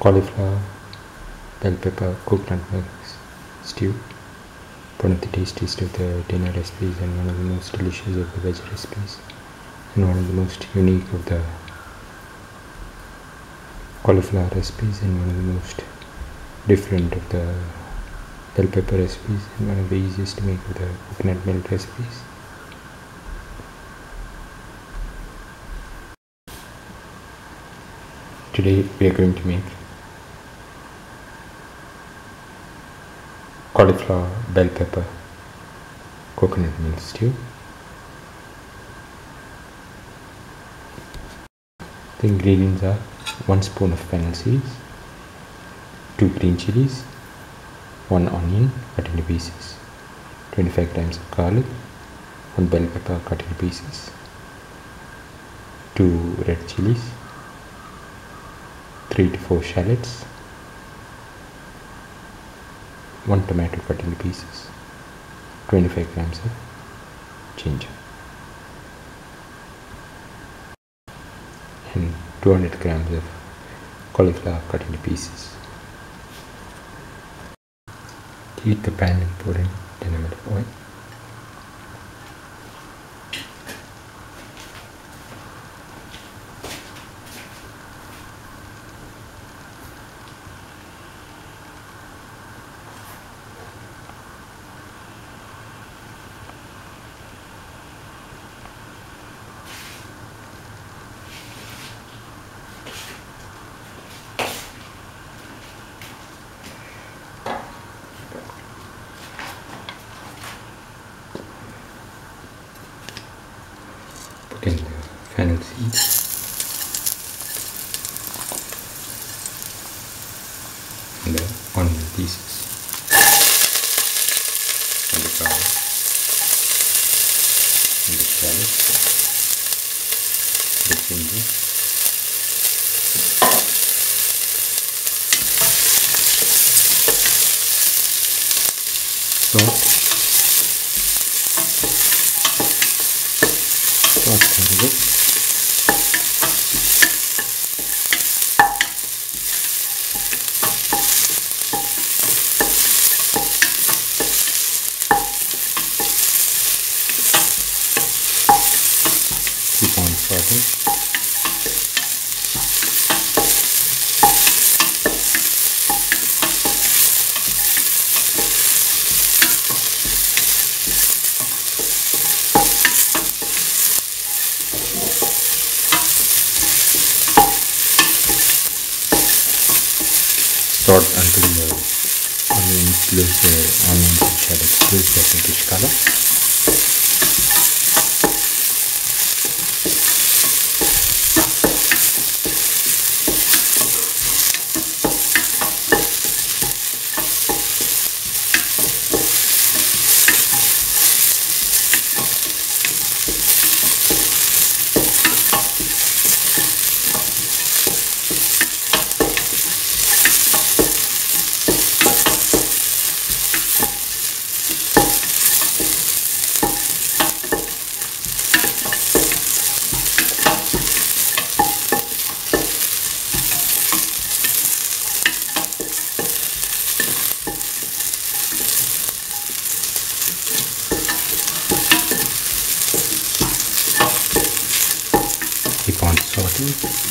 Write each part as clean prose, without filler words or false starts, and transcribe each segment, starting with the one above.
cauliflower, bell pepper, coconut milk stew. One of the tastiest of the dinner recipes and one of the most delicious of the veg recipes, and one of the most unique of the cauliflower recipes, and one of the most different of the bell pepper recipes, and one of the easiest to make of the coconut milk recipes. Today we are going to make cauliflower, bell pepper, coconut milk stew. The ingredients are 1 spoon of fennel seeds, 2 green chilies, 1 onion cut into pieces, 25 grams of garlic, 1 bell pepper cut into pieces, 2 red chilies, 3 to 4 shallots, 1 tomato cut into pieces, 25 grams of ginger, and 200 grams of cauliflower cut into pieces. Heat the pan and pour in 10 ml of oil. Put in the fennel seeds, and the onion pieces, and the garlic, and the shallots, the ginger, salt, and it. Keep on sauteing. Saute until the onions lose their onions and shallots lose their pinkish color. Keep on sauteing.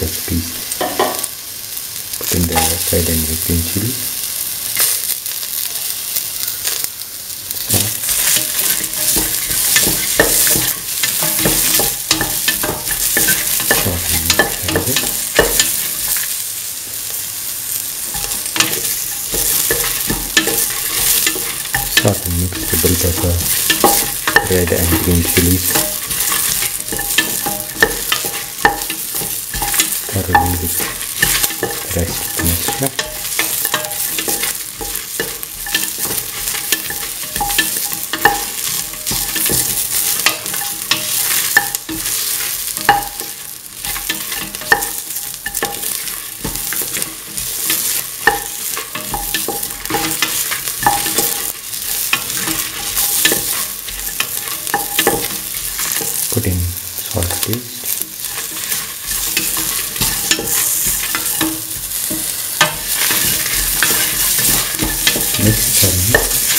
cut pieces. Put in the fried and green chili. Start and mix the bell pepper, red and green chilies thoroughly with the rest of the mixture. Put in salt paste. Mix thoroughly.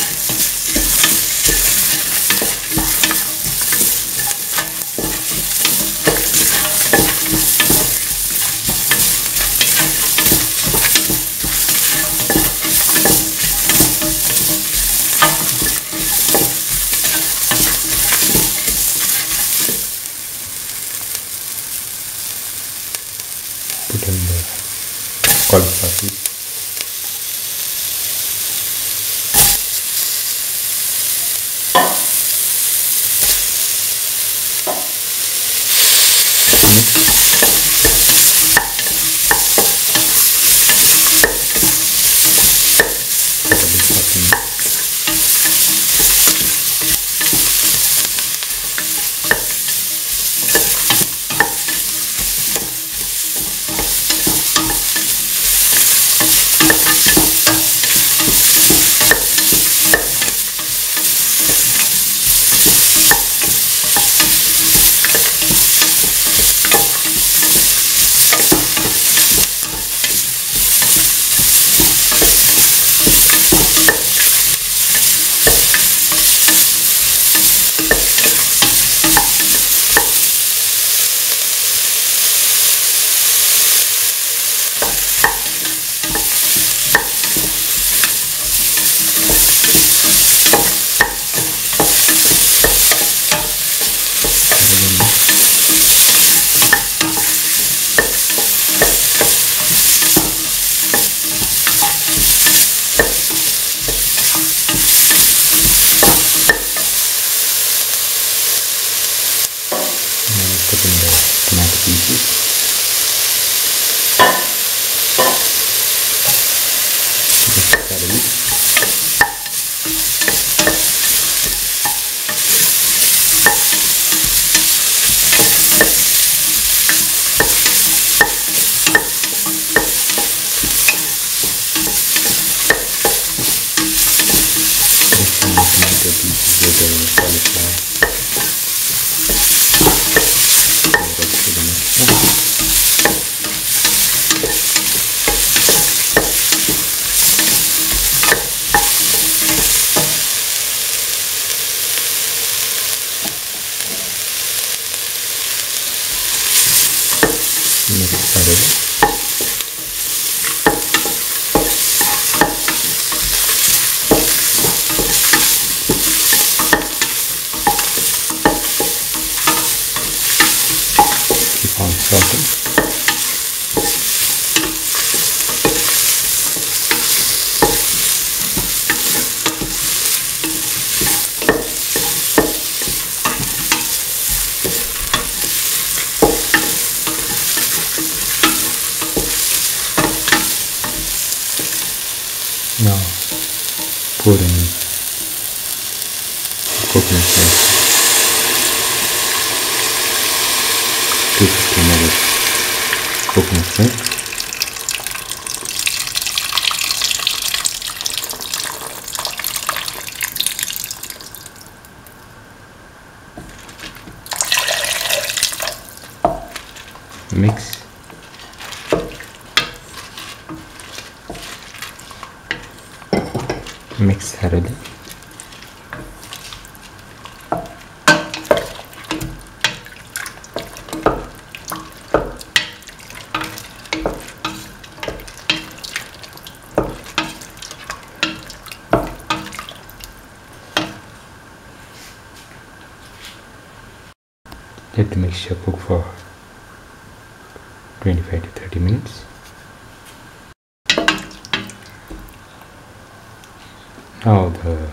Put in the cauliflower piece. Put in the tomato pieces. Mix thoroughly. Mixing the tomato pieces with the cauliflower. Mix thoroughly. Keep on salting. Now pour in coconut milk, 250 ml coconut milk. Mix. Mix thoroughly. Let the mixture cook for 25 to 30 minutes. Now the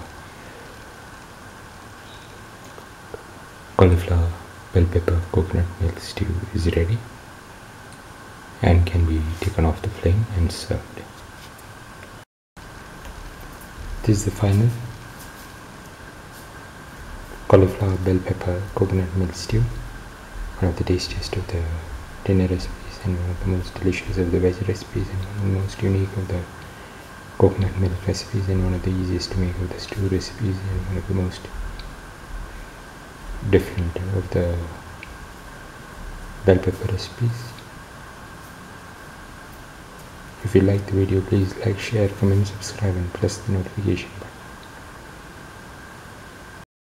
cauliflower, bell pepper, coconut milk stew is ready and can be taken off the flame and served. This is the final cauliflower, bell pepper, coconut milk stew, one of the tastiest of the dinner recipes and one of the most delicious of the veg recipes and one of the most unique of the coconut milk recipes and one of the easiest to make of the stew recipes and one of the most different of the bell pepper recipes. If you like the video, please like, share, comment, subscribe and press the notification